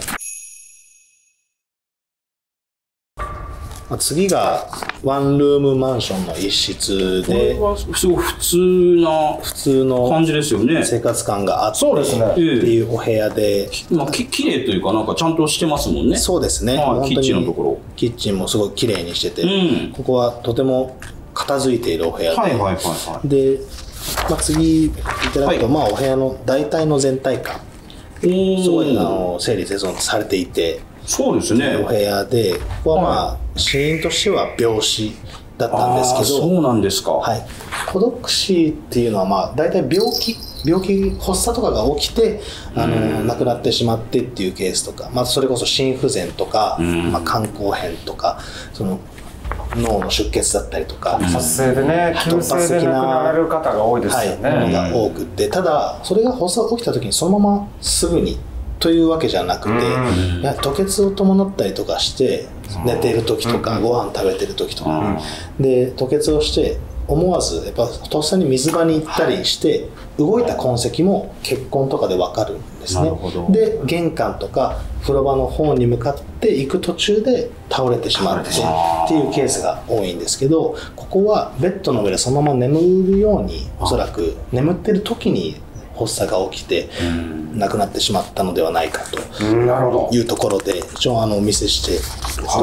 次がワンルームマンションの一室で、 これはすごい普通の感じですよね。 生活感があってっていうお部屋で、 まあきれいというかなんかちゃんとしてますもんね。 そうですね。 キッチンのところ、 キッチンもすごいきれいにしてて、ここはとても片付いているお部屋で、まあ次いただくと、まあお部屋の大体の全体感すごい整理整頓されていて。 そうですね。 お部屋で、ここはまあ死因としては病死だったんですけど、 そうなんですか。 はい。孤独死っていうのはまあ大体病気発作とかが起きて亡くなってしまってっていうケースとか、まあそれこそ心不全とか、まあ肝硬変とか、その脳の出血だったりとか、 発生でね、急性で亡くなられる方が多いですよね。 はい、が多くて、ただそれが発作が起きた時にそのまますぐにというわけじゃなくて、吐血を伴ったりとかして寝ている時とかご飯食べてる時とかで吐血をして思わずやっぱとっさに水場に行ったりして、動いた痕跡も血痕とかで分かるんですね。で玄関とか風呂場の方に向かって行く途中で倒れてしまってっていうケースが多いんですけど、ここはベッドの上でそのまま眠るように、おそらく眠ってる時に発作が起きて亡くなってしまったのではないかというところで、一応お見せしていくと、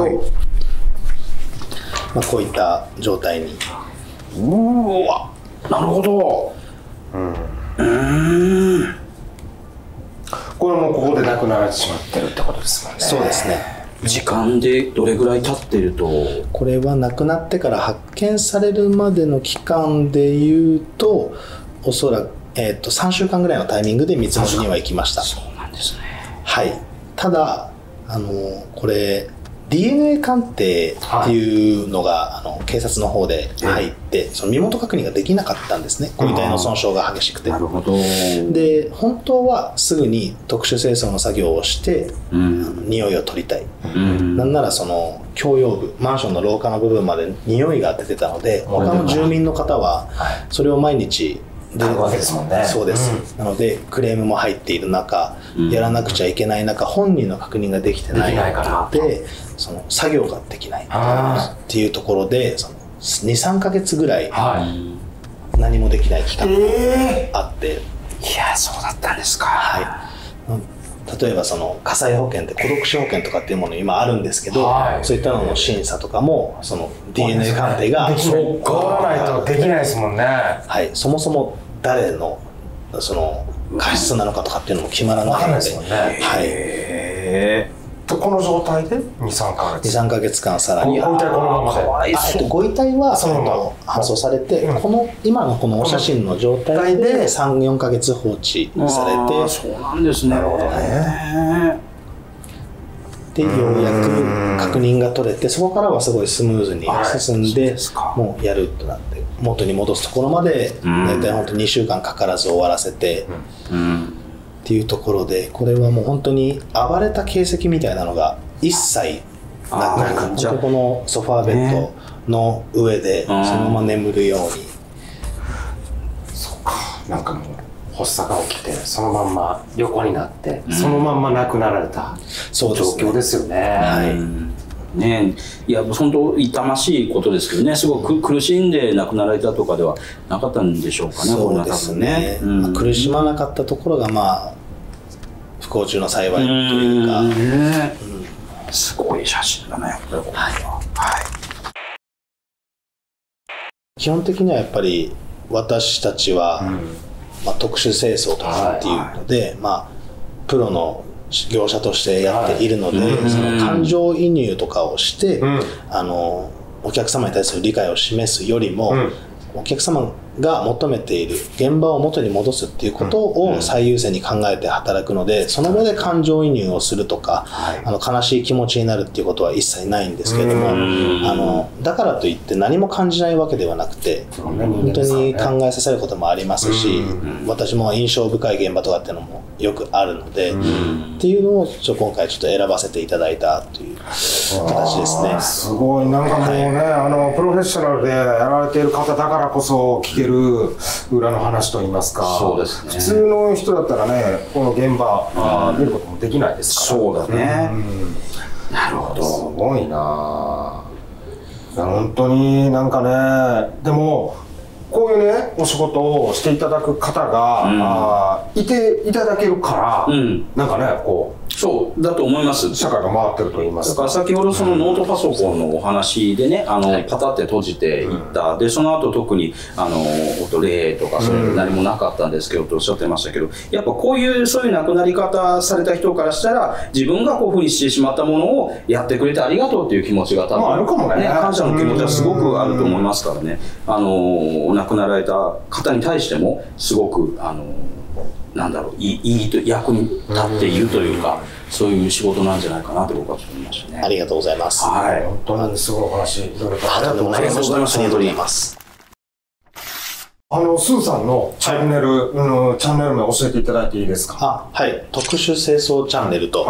こういった状態に。 うわ、なるほど。 これもここで亡くなられてしまってるってことですもんね。 そうですね。 時間でどれぐらい経ってると？ これは亡くなってから発見されるまでの期間でいうと、おそらく、3週間ぐらいのタイミングで見積もりには行きました。 そうなんですね。 はい。ただこれ DNA 鑑定っていうのが、警察の方で入って、その身元確認ができなかったんですね。ご遺体の損傷が激しくて。 なるほど。 で本当はすぐに特殊清掃の作業をして、匂いを取りたい。なんならその共用部、マンションの廊下の部分まで匂いが出てたので、他の住民の方はそれを毎日出るわけですもんね。 そうです、なのでクレームも入っている中、やらなくちゃいけない中、本人の確認ができてないので、その作業ができないっていうところで、その 2,3 ヶ月ぐらい何もできない期間があって、 いや、そうだったんですか。 はい。例えばその火災保険って孤独死保険とかっていうもの今あるんですけど、そういったのの審査とかもその DNA 鑑定が変わらないとできないですもんね。 はい。そもそも誰のその過失なのかとかっていうのも決まらないので、はい。 この状態で 2,3 ヶ月 2,3 ヶ月間さらにご遺体このままで、 ご遺体は搬送されて、この今のこのお写真の状態で 3,4 ヶ月放置されて、 そうなんですね。なるほどね。 でようやく確認が取れて、そこからはすごいスムーズに進んで、もうやるとなって元に戻すところまで大体本当2週間かからず終わらせてっていうところで、これはもう本当に暴れた形跡みたいなのが一切なく、本当このソファーベッドの上でそのまま眠るように。 そうか、なんかもう発作が起きてそのまんま横になって、そのまんま亡くなられた状況ですよね。 はいね、いや本当痛ましいことですけどね、すごく苦しんで亡くなられたとかではなかったんでしょうかね。 そうですね。苦しまなかったところが不幸中の幸いというか、 すごい写真だね、これ。はい。 基本的にはやっぱり私たちは、特殊清掃とかっていうので、プロの業者としてやっているので、その感情移入とかをして、お客様に対する理解を示すよりも、お客様が求めている現場を元に戻すっていうことを最優先に考えて働くので、その場で感情移入をするとか、悲しい気持ちになるっていうことは一切ないんですけれども、だからといって何も感じないわけではなくて、本当に考えさせることもありますし、私も印象深い現場とかっていうのもよくあるので、っていうのを今回ちょっと選ばせていただいたという形ですね。 すごい、なんかもうね、プロフェッショナルでやられている方だからこそ聞ける裏の話といいますか、 そうですね、 普通の人だったらね、この現場見ることもできないですから。 そうだね。なるほど。 すごいな。本当になんかね、でもこういうねお仕事をしていただく方が、いていただけるから、なんかねこうそうだと思います。 社会が回ってると言いますか。 だから先ほどそのノートパソコンのお話でね、パタって閉じていった、でその後特に霊とかそういうの何もなかったんですけどとおっしゃってましたけど、やっぱこういうそういう亡くなり方された人からしたら、自分がこういうふうにしてしまったものをやってくれてありがとうっていう気持ちが多分、 あるかもね、 感謝の気持ちはすごくあると思いますからね、亡くなられた方に対してもすごくなんだろう、いい役に立っているというか、そういう仕事なんじゃないかなと僕は思いましたね。 ありがとうございます。 はい、本当にすごいお話いろいろとありがとうございました。 ありがとうございます。 スーさんのチャンネル、チャンネル名教えていただいていいですか？ はい、特殊清掃チャンネルと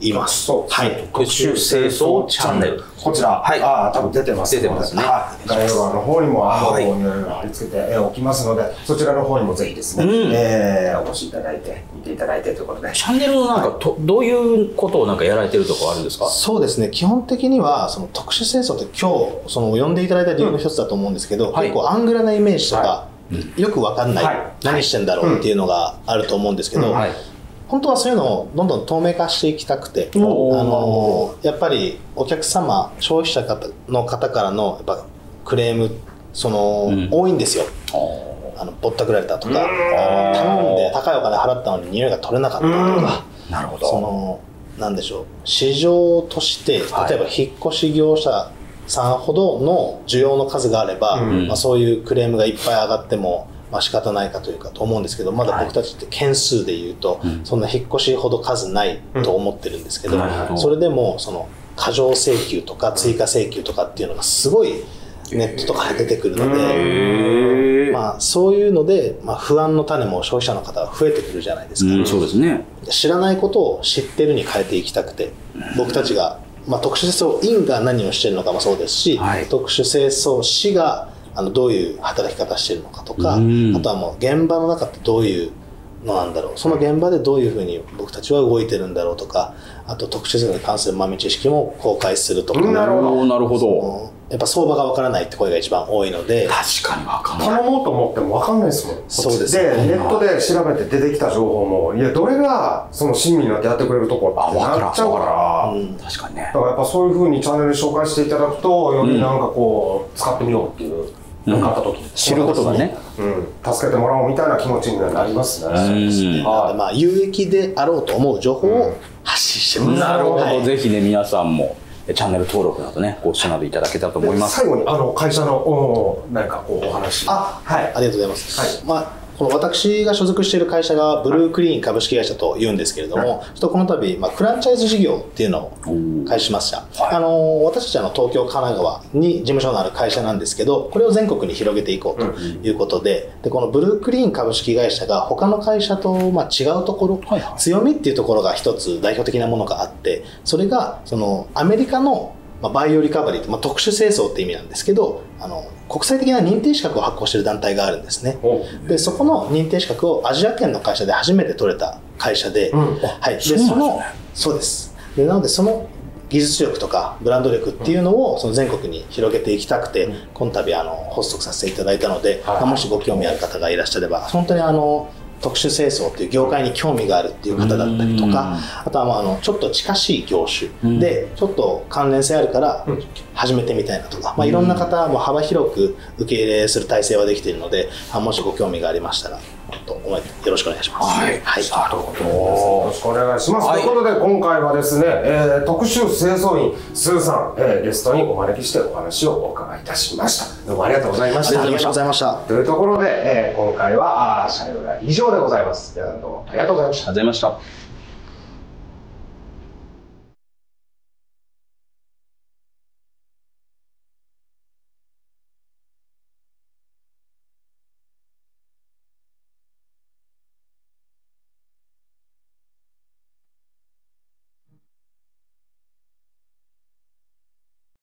います。 はい。特殊清掃チャンネル。 こちら、はい、多分出てます。 出てますね。 概要欄の方にもいろいろ貼り付けておきますので、そちらの方にもぜひですね、お越しいただいて、見ていただいてということで。 チャンネルのなんかどういうことをなんかやられてるとこあるんですか？ そうですね。基本的にはその特殊清掃って今日呼んでいただいた理由の一つだと思うんですけど、結構アングラなイメージとかよくわかんない、何してんだろうっていうのがあると思うんですけど。本当はそういうのをどんどん透明化していきたくて、やっぱりお客様、消費者の方からのやっぱクレーム多いんですよ。ぼったくられたとか、頼んで高いお金払ったのに匂いが取れなかったとか、 なるほど。 なんでしょう、市場として例えば引っ越し業者さんほどの需要の数があれば、そういうクレームがいっぱい上がっても仕方ないかというかと思うんですけど、まだ僕たちって件数でいうと、そんな引っ越しほど数ないと思ってるんですけど、それでも過剰請求とか追加請求とかっていうのがすごいネットとかで出てくるので、そういうので、不安の種も消費者の方は増えてくるじゃないですか。 そうですね。 知らないことを知ってるに変えていきたくて、僕たちが、特殊清掃員が何をしてるのかもそうですし、特殊清掃士がどういう働き方してるのかとか、あとはもう現場の中ってどういうのなんだろう、その現場でどういうふうに僕たちは動いてるんだろうとか、あと特殊清掃に関する豆知識も公開するとか、 なるほど。 やっぱ相場がわからないって声が一番多いので、 確かにわかんない。 頼もうと思ってもわかんないですもん。 そうですね。でネットで調べて出てきた情報も、いやどれが親身になってやってくれるところってなっちゃうから、 確かにね。 だからやっぱそういうふうにチャンネル紹介していただくと、よりなんか使ってみようっていう。なんかあった時知ることがね、 助けてもらおうみたいな気持ちになりますね。 有益であろうと思う情報を発信してます。 なるほど。ぜひね、皆さんもチャンネル登録などね、ご視聴などいただけたらと思います。 最後に会社の何かお話。 ありがとうございます。この私が所属している会社がブルークリーン株式会社というんですけれども、ちょっとこの度、フランチャイズ事業っていうのを開始しました。私たちは東京、神奈川に事務所のある会社なんですけど、これを全国に広げていこうということで、このブルークリーン株式会社が他の会社と違うところ、強みっていうところが一つ代表的なものがあって、それがアメリカのバイオリカバリーって、特殊清掃って意味なんですけど、国際的な認定資格を発行している団体があるんですね。でそこの認定資格をアジア圏の会社で初めて取れた会社で、そうです。でなのでその技術力とかブランド力っていうのを全国に広げていきたくて、この度発足させていただいたので、もしご興味ある方がいらっしゃれば、本当に特殊清掃っていう業界に興味があるっていう方だったりとか、あとはちょっと近しい業種でちょっと関連性あるから始めてみたいなとか、いろんな方も幅広く受け入れする体制はできているので、もしご興味がありましたらよろしくお願いします。 よろしくお願いします。ということで今回はですね、特殊清掃員スーさん、ゲストにお招きしてお話をお伺いいたしました。どうもありがとうございました。 ありがとうございました。 というところで、今回はシャレオラ以上でございます。皆さんどうもありがとうございました。 ありがとうございました。